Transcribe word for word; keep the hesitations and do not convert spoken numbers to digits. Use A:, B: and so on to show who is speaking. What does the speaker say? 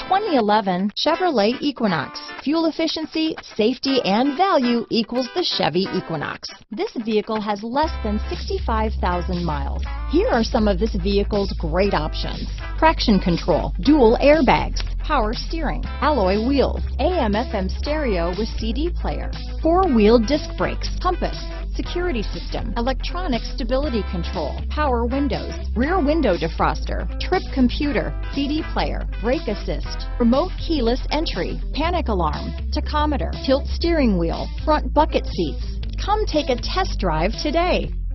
A: twenty eleven Chevrolet Equinox. Fuel efficiency, safety, and value equals the Chevy Equinox. This vehicle has less than sixty-five thousand miles. Here are some of this vehicle's great options: traction control, dual airbags, power steering, alloy wheels, A M F M stereo with C D player, four-wheel disc brakes, compass, security system, electronic stability control, power windows, rear window defroster, trip computer, C D player, brake assist, remote keyless entry, panic alarm, tachometer, tilt steering wheel, front bucket seats. Come take a test drive today.